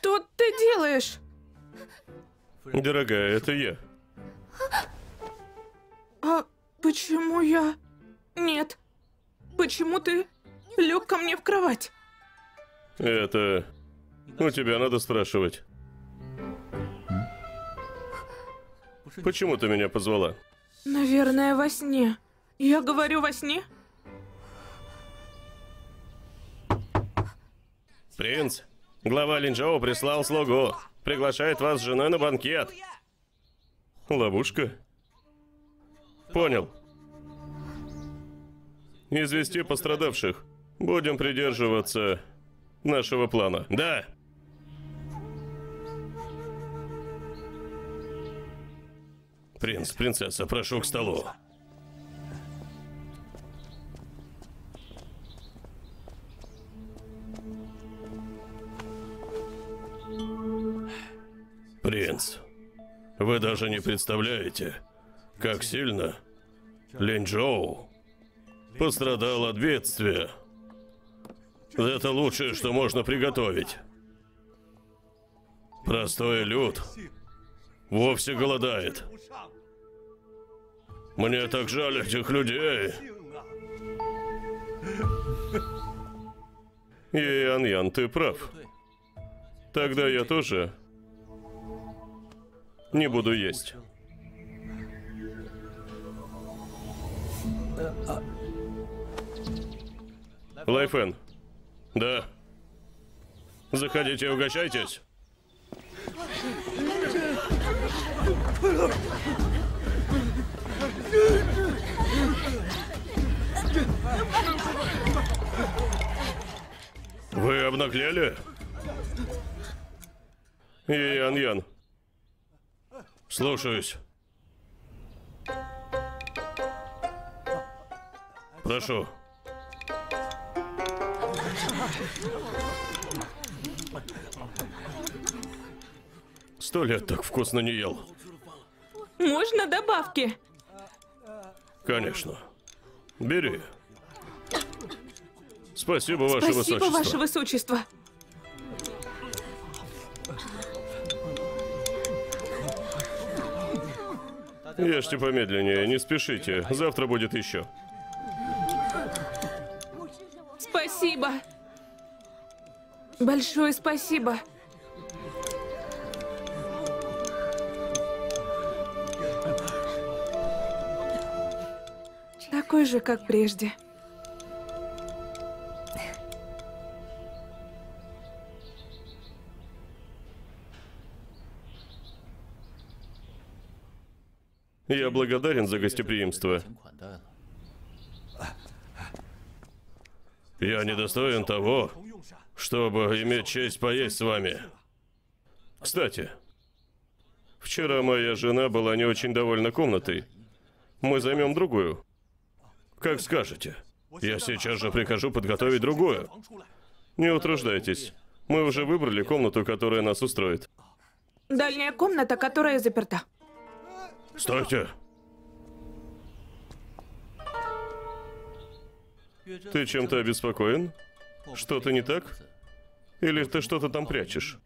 Что ты делаешь? Дорогая, это я. А почему я... Нет. Почему ты лег ко мне в кровать? Это... У тебя надо спрашивать. Почему ты меня позвала? Наверное, во сне. Я говорю во сне? Принц, глава Линчжоу прислал слугу. Приглашает вас с женой на банкет. Ловушка? Понял. Извести пострадавших. Будем придерживаться нашего плана. Да. Принц, принцесса, прошу к столу. Принц, вы даже не представляете, как сильно Линчжоу пострадал от бедствия. Это лучшее, что можно приготовить. Простой люд вовсе голодает. Мне так жаль этих людей. Ян, ты прав. Тогда я тоже не буду есть. Лайфен. Да. Заходите и угощайтесь. Вы обнаглели? Ян. Слушаюсь. Прошу. Сто лет так вкусно не ел. Можно добавки? Конечно. Бери. Спасибо, ваше высочество. Спасибо, ваше высочество. Ешьте помедленнее, не спешите. Завтра будет еще. Спасибо. Большое спасибо. Такой же, как прежде. Я благодарен за гостеприимство. Я недостоин того, чтобы иметь честь поесть с вами. Кстати, вчера моя жена была не очень довольна комнатой. Мы займем другую. Как скажете. Я сейчас же прикажу подготовить другую. Не утруждайтесь. Мы уже выбрали комнату, которая нас устроит. Дальняя комната, которая заперта. Стойте! Ты чем-то обеспокоен? Что-то не так? Или ты что-то там прячешь?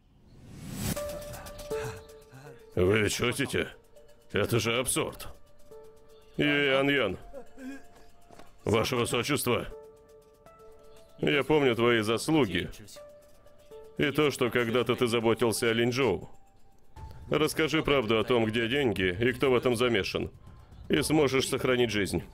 Вы шутите? Это же абсурд. Ян. Ваше высочество, я помню твои заслуги. И то, что когда-то ты заботился о Линчжоу. Расскажи правду о том, где деньги и кто в этом замешан. И сможешь сохранить жизнь.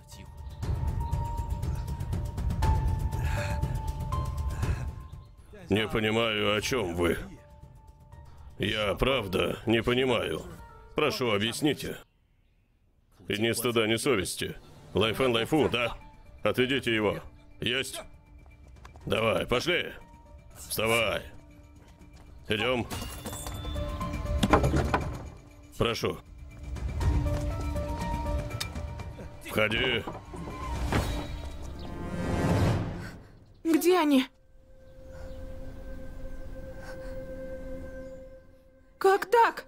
Не понимаю, о чем вы. Я, правда, не понимаю. Прошу, объясните. И ни стыда, ни совести. Лайфен Лайфу, да? Отведите его. Есть? Давай, пошли. Вставай. Идем. Прошу. Входи. Где они? Как так?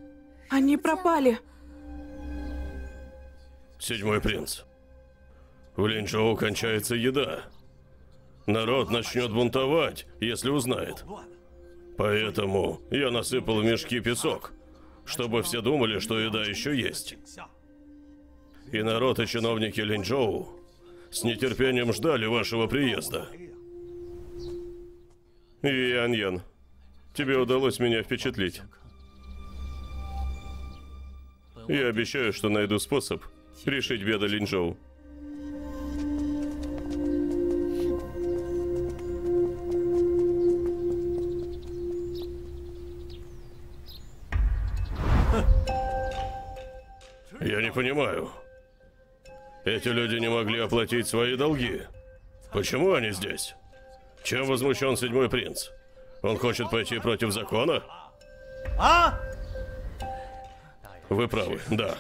Они пропали. Седьмой принц. В Линчжоу кончается еда. Народ начнет бунтовать, если узнает. Поэтому я насыпал в мешки песок, чтобы все думали, что еда еще есть. И народ и чиновники Линчжоу с нетерпением ждали вашего приезда. Ян-Ян, тебе удалось меня впечатлить. Я обещаю, что найду способ решить беды Линчжоу. Я не понимаю. Эти люди не могли оплатить свои долги. Почему они здесь? Чем возмущен седьмой принц? Он хочет пойти против закона? Вы правы, да.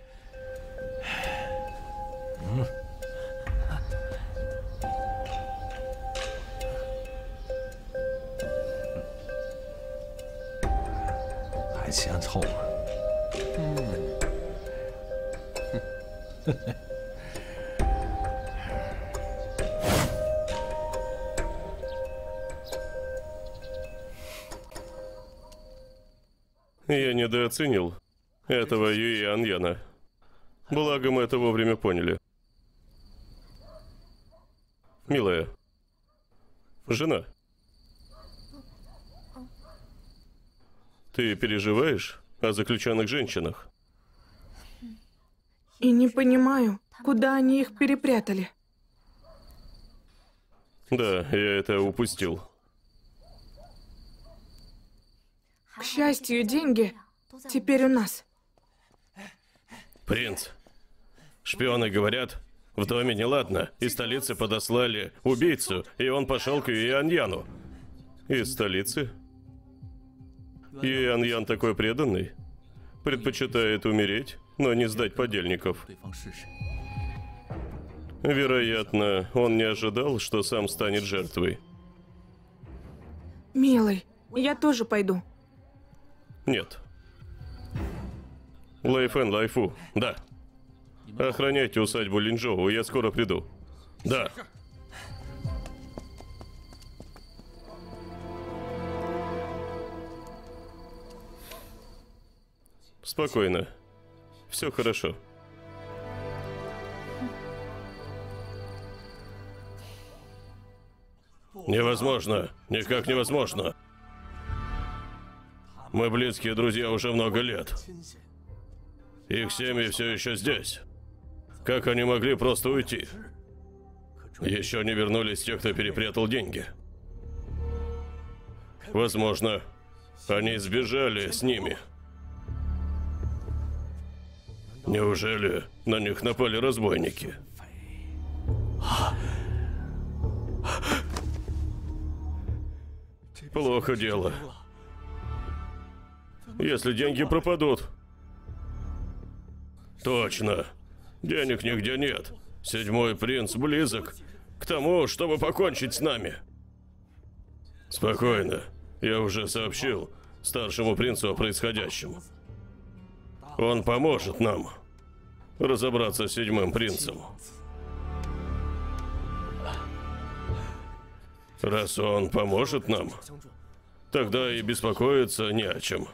Я недооценил этого Ян-Яна. Благо мы это вовремя поняли. Милая. Жена. Ты переживаешь о заключенных женщинах? И не понимаю, куда они их перепрятали. Да, я это упустил. К счастью, деньги теперь у нас. Принц, шпионы говорят, в доме неладно. Из столицы подослали убийцу, и он пошел к Ян-Яну. Из столицы? Ян-Ян такой преданный. Предпочитает умереть, но не сдать подельников. Вероятно, он не ожидал, что сам станет жертвой. Милый, я тоже пойду. Нет. Лэйфэн, Лайфу, да. Охраняйте усадьбу Линчжоу, я скоро приду. Да. Спокойно. Все хорошо. Невозможно. Никак невозможно. Мы близкие друзья уже много лет. Их семьи все еще здесь. Как они могли просто уйти? Еще не вернулись те, кто перепрятал деньги. Возможно, они сбежали с ними. Неужели на них напали разбойники? Плохо дело. Если деньги пропадут. Точно. Денег нигде нет. Седьмой принц близок к тому, чтобы покончить с нами. Спокойно. Я уже сообщил старшему принцу о происходящем. Он поможет нам разобраться с седьмым принцем. Раз он поможет нам, тогда и беспокоиться не о чем.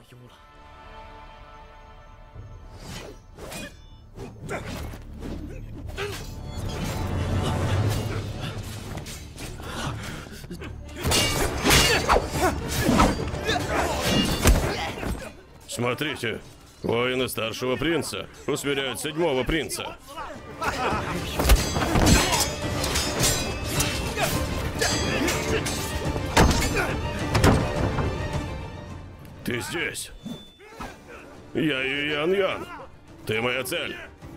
Смотрите, воины старшего принца усмиряют седьмого принца. Ты здесь? Я Ян-Ян. Ты моя цель.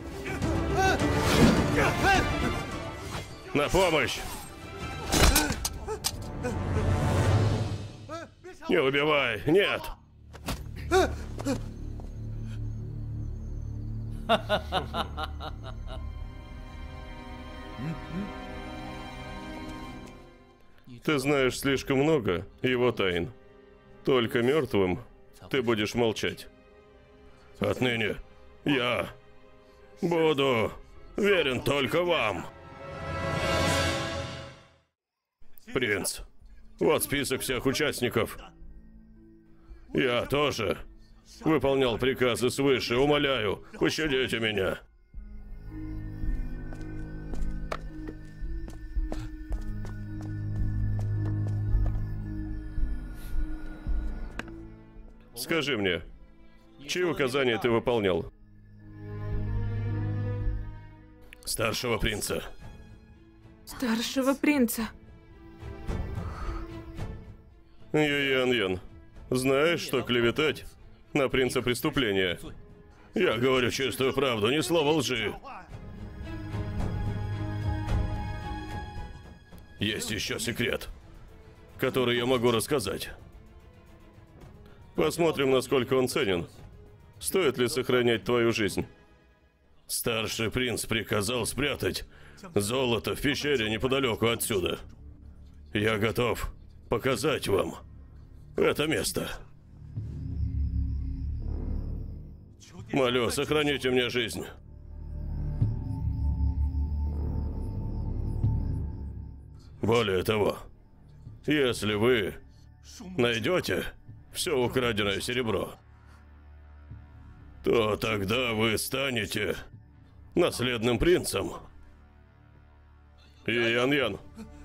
На помощь! Не убивай, нет! Ты знаешь слишком много его тайн. Только мертвым ты будешь молчать. Отныне я буду верен только вам. Принц, вот список всех участников. Я тоже выполнял приказы свыше. Умоляю, пощадите меня. Скажи мне, чьи указания ты выполнял? Старшего принца. Старшего принца. Юй-Ян-Ян, знаешь, что клеветать на принца преступление? Я говорю чистую правду, ни слова лжи. Есть еще секрет, который я могу рассказать. Посмотрим, насколько он ценен. Стоит ли сохранять твою жизнь? Старший принц приказал спрятать золото в пещере неподалеку отсюда. Я готов показать вам это место. Молю, сохраните мне жизнь. Более того, если вы найдете все украденное серебро, то тогда вы станете наследным принцем. Ян-Ян,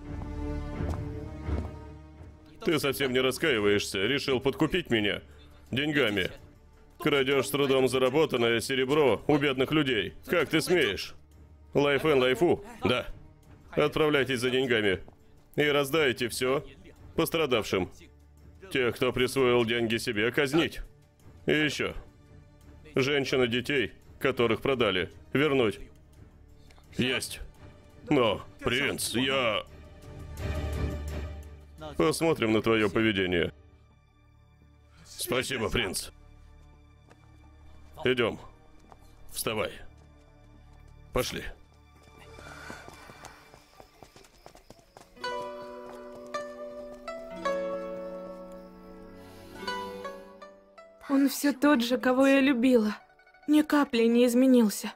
ты совсем не раскаиваешься, решил подкупить меня деньгами. Крадешь с трудом заработанное серебро у бедных людей. Как ты смеешь? Лайфен Лайфу, да. Отправляйтесь за деньгами и раздайте все пострадавшим. Тех, кто присвоил деньги себе, казнить. И еще. Женщин и детей, которых продали, вернуть. Есть. Но, принц, я... Посмотрим на твое поведение. Спасибо, принц. Идем. Вставай. Пошли. Он все тот же, кого я любила. Ни капли не изменился.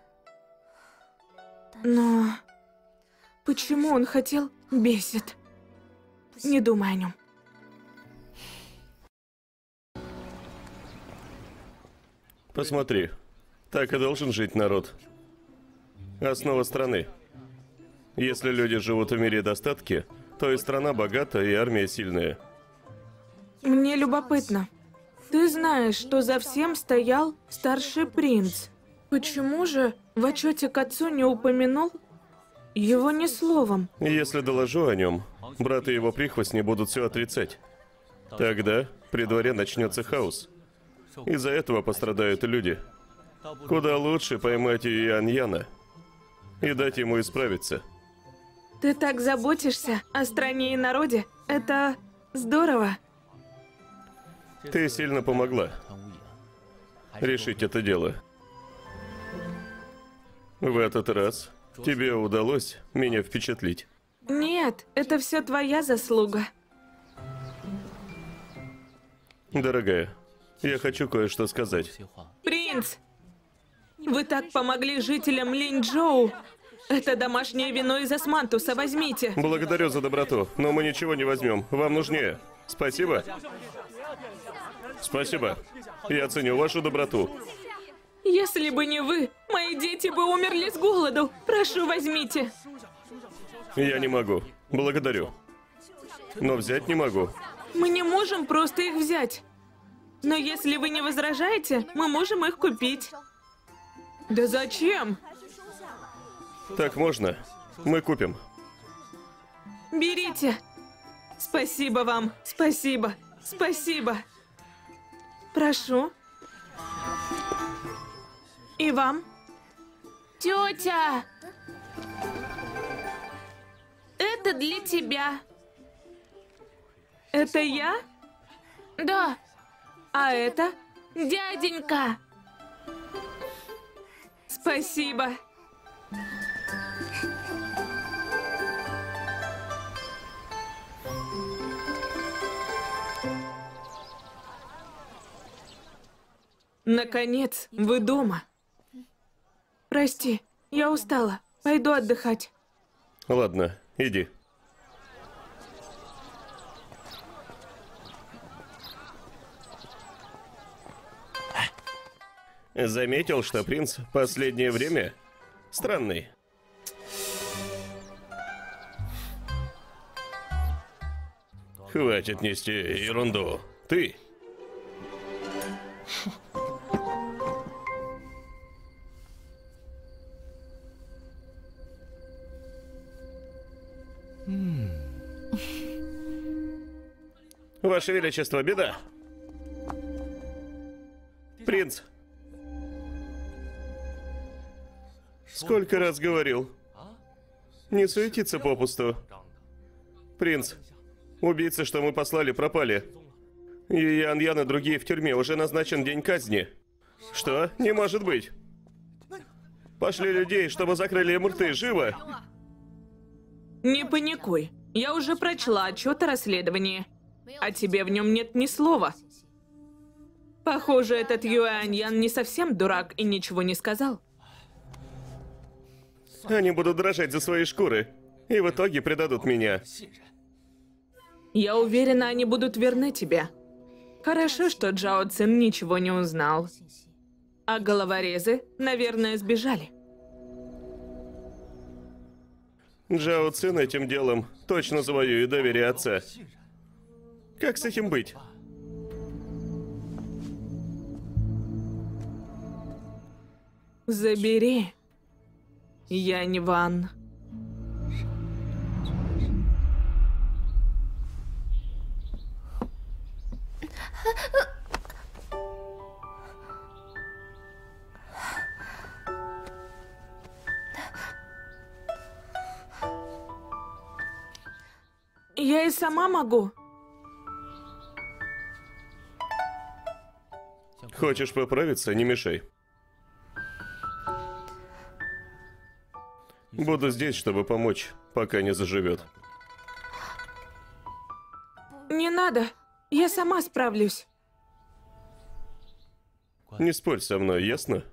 Но... почему он хотел, бесит. Не думай о нем. Посмотри. Так и должен жить народ. Основа страны. Если люди живут в мире достатки, то и страна богата, и армия сильная. Мне любопытно. Ты знаешь, что за всем стоял старший принц. Почему же в отчете к отцу не упомянул его ни словом? Если доложу о нем, брат и его прихвостни будут все отрицать. Тогда при дворе начнется хаос. Из-за этого пострадают люди. Куда лучше поймать Ян-Яна и дать ему исправиться. Ты так заботишься о стране и народе. Это здорово. Ты сильно помогла решить это дело. В этот раз тебе удалось меня впечатлить. Нет, это все твоя заслуга. Дорогая, я хочу кое-что сказать. Принц! Вы так помогли жителям Линьчжоу. Это домашнее вино из османтуса, возьмите. Благодарю за доброту, но мы ничего не возьмем. Вам нужнее. Спасибо. Спасибо. Я ценю вашу доброту. Если бы не вы, мои дети бы умерли с голоду. Прошу, возьмите. Я не могу. Благодарю. Но взять не могу. Мы не можем просто их взять. Но если вы не возражаете, мы можем их купить. Да зачем? Так можно? Мы купим. Берите. Спасибо вам. Спасибо. Спасибо. Прошу. И вам. Тетя! Это для тебя. Это я? Да. А это дяденька. Спасибо. Наконец, вы дома. Прости, я устала. Пойду отдыхать. Ладно, иди. Заметил, что принц последнее время странный. Хватит нести ерунду. Ты. Ваше Величество, беда. Принц. Сколько раз говорил. Не суетиться попусту. Принц. Убийцы, что мы послали, пропали. Ян Ян и другие в тюрьме. Уже назначен день казни. Что? Не может быть. Пошли людей, чтобы закрыли им рты. Живо! Не паникуй. Я уже прочла отчет о расследовании. А тебе в нем нет ни слова. Похоже, этот Юань Ян не совсем дурак и ничего не сказал. Они будут дрожать за свои шкуры. И в итоге предадут меня. Я уверена, они будут верны тебе. Хорошо, что Джао Цин ничего не узнал. А головорезы, наверное, сбежали. Джао Цин этим делом точно завоюет доверие отца. Как с этим быть? Забери. Янь Ван. Я и сама могу. Хочешь поправиться, не мешай. Буду здесь, чтобы помочь, пока не заживет. Не надо. Я сама справлюсь. Не спорь со мной, ясно?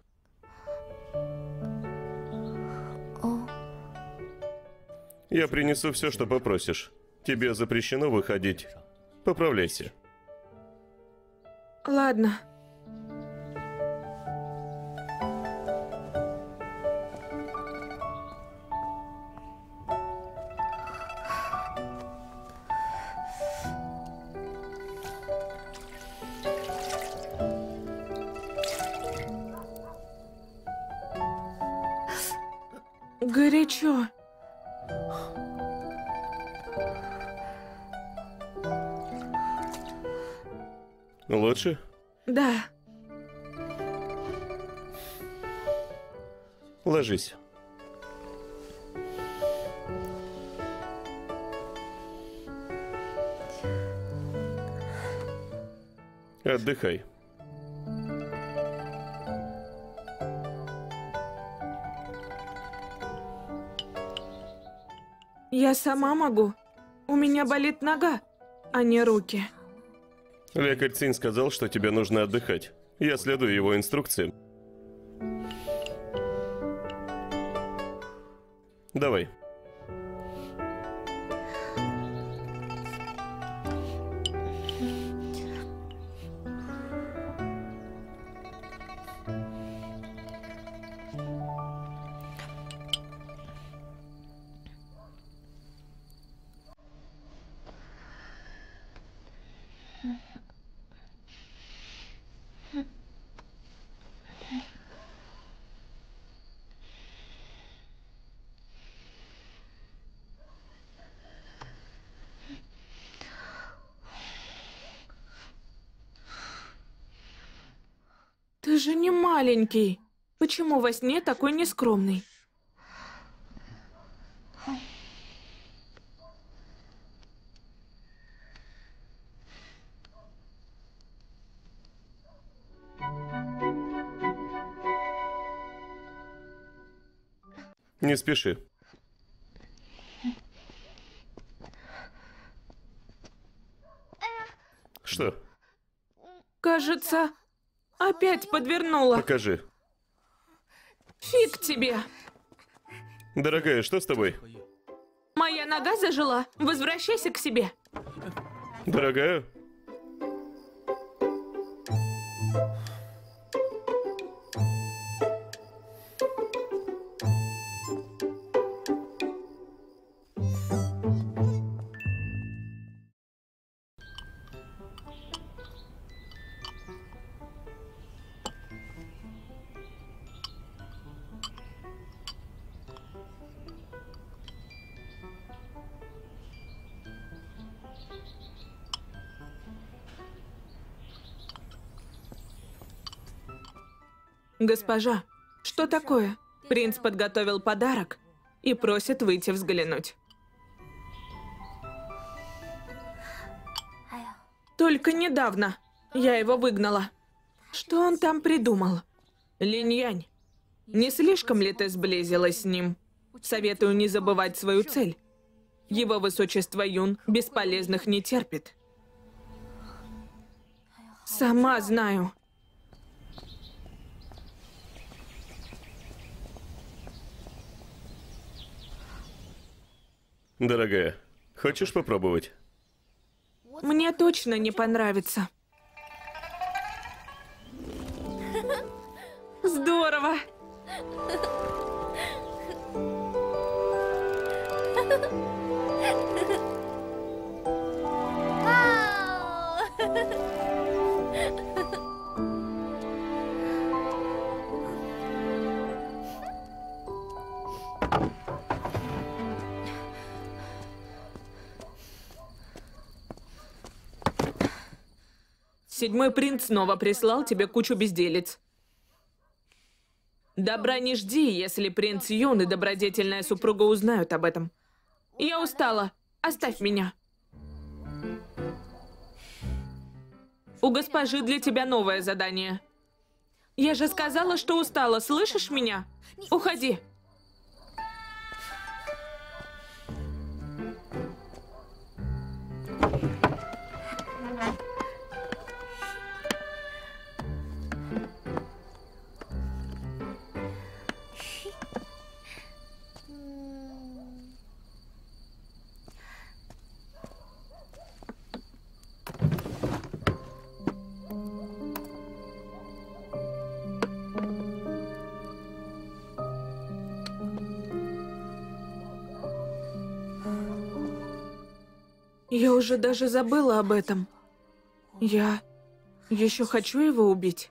Я принесу все, что попросишь. Тебе запрещено выходить. Поправляйся. Ладно. Горячо. Лучше? Да. Ложись. Отдыхай. Я сама могу. У меня болит нога, а не руки. Лекарь Цинь сказал, что тебе нужно отдыхать. Я следую его инструкциям. Давай. Ты же не маленький. Почему во сне такой нескромный? Не спеши. Что? Кажется, опять подвернула. Покажи. Фиг тебе. Дорогая, что с тобой? Моя нога зажила. Возвращайся к себе. Дорогая? Госпожа, что такое? Принц подготовил подарок и просит выйти взглянуть. Только недавно я его выгнала. Что он там придумал? Линь-Янь, не слишком ли ты сблизилась с ним? Советую не забывать свою цель. Его высочество Юн бесполезных не терпит. Сама знаю. Дорогая, хочешь попробовать? Мне точно не понравится. Здорово! Седьмой принц снова прислал тебе кучу безделиц. Добра не жди, если принц Юн и добродетельная супруга узнают об этом. Я устала. Оставь меня. У госпожи для тебя новое задание. Я же сказала, что устала. Слышишь меня? Уходи. Я уже даже забыла об этом. Я еще хочу его убить.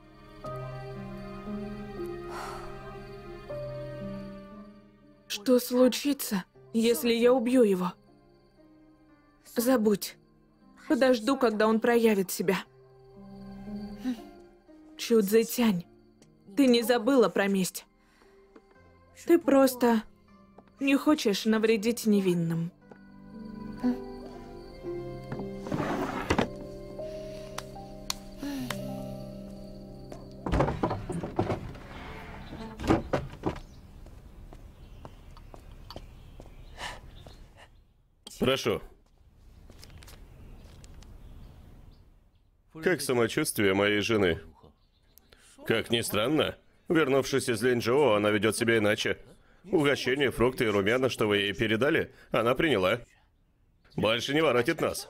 Что случится, если я убью его? Забудь. Подожду, когда он проявит себя. Чу Цзэтянь, ты не забыла про месть. Ты просто не хочешь навредить невинным. Прошу. Как самочувствие моей жены? Как ни странно, вернувшись из Линчжоу, она ведет себя иначе. Угощение, фрукты и румяна, что вы ей передали, она приняла. Больше не воротит нас.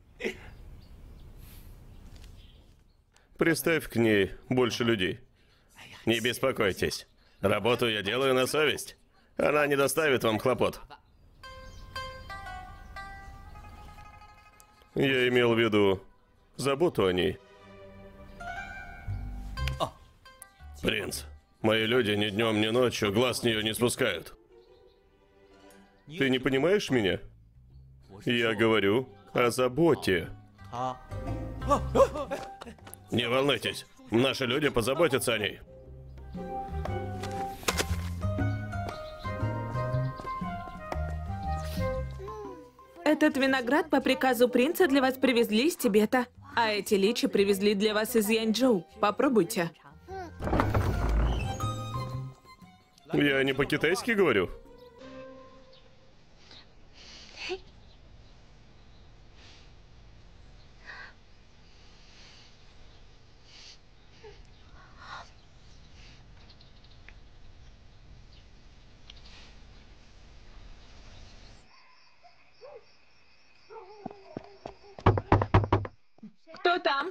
Приставь к ней больше людей. Не беспокойтесь. Работу я делаю на совесть. Она не доставит вам хлопот. Я имел в виду заботу о ней. Принц, мои люди ни днем, ни ночью глаз с нее не спускают. Ты не понимаешь меня? Я говорю о заботе. Не волнуйтесь, наши люди позаботятся о ней. Этот виноград по приказу принца для вас привезли из Тибета. А эти личи привезли для вас из Янчжоу. Попробуйте. Я не по-китайски говорю. Кто там?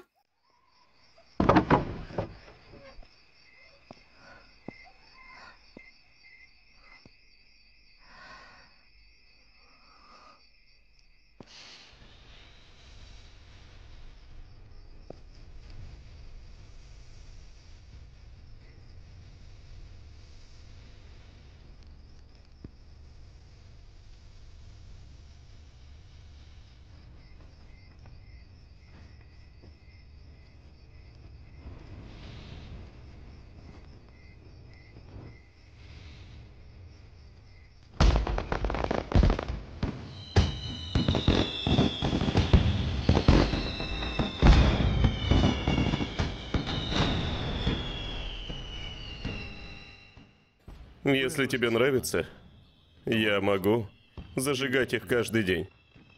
Если тебе нравится, я могу зажигать их каждый день.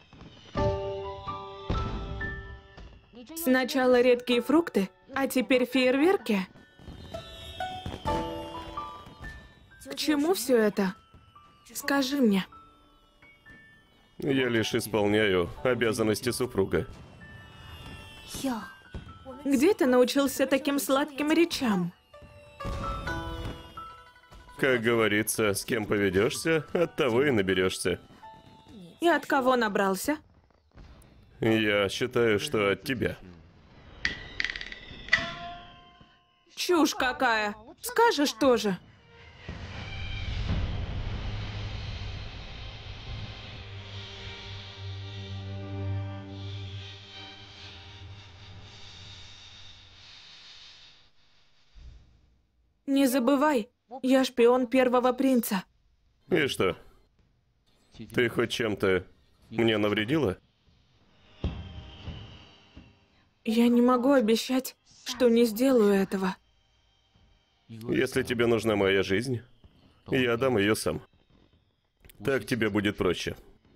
Сначала редкие фрукты, а теперь фейерверки? К чему все это? Скажи мне. Я лишь исполняю обязанности супруга. Где ты научился таким сладким речам? Как говорится, с кем поведешься, от того и наберешься. И от кого набрался? Я считаю, что от тебя. Чушь какая! Скажешь тоже. Не забывай, я шпион первого принца. И что? Ты хоть чем-то мне навредила? Я не могу обещать, что не сделаю этого. Если тебе нужна моя жизнь, я дам ее сам. Так тебе будет проще.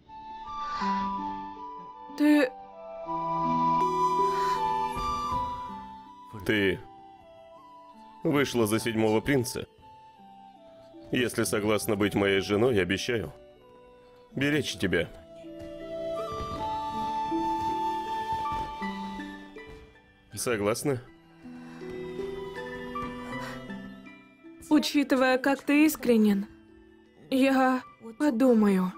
Ты вышла за 7-го принца. Если согласна быть моей женой, обещаю беречь тебя. Согласна? Учитывая, как ты искренен, я подумаю.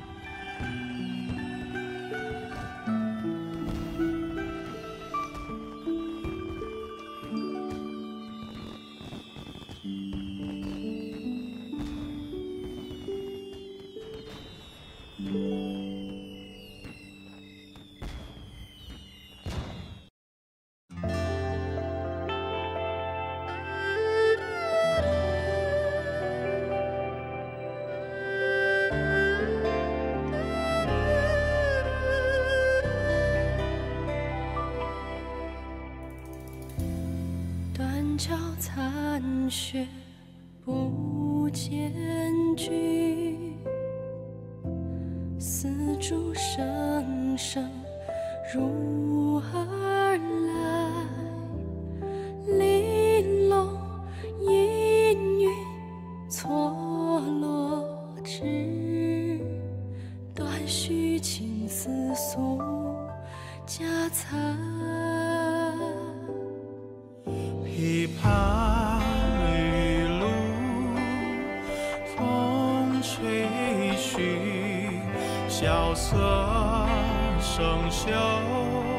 脚残雪不见据，丝竹声声入耳来，玲珑氤氲错落枝，断续情丝素家残。 琵琶玉露，风吹絮，萧瑟生锈。